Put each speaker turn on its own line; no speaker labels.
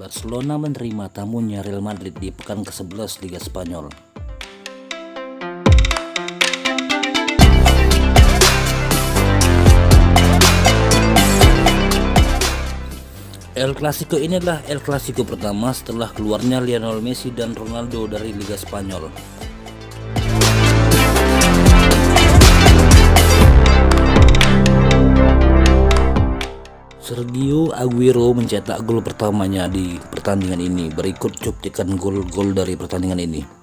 Barcelona menerima tamunya Real Madrid di pekan ke-11 Liga Spanyol. El Clasico ini adalah El Clasico pertama setelah keluarnya Lionel Messi dan Ronaldo dari Liga Spanyol. Sergio Aguero mencetak gol pertamanya di pertandingan ini. Berikut cuplikan gol-gol dari pertandingan ini.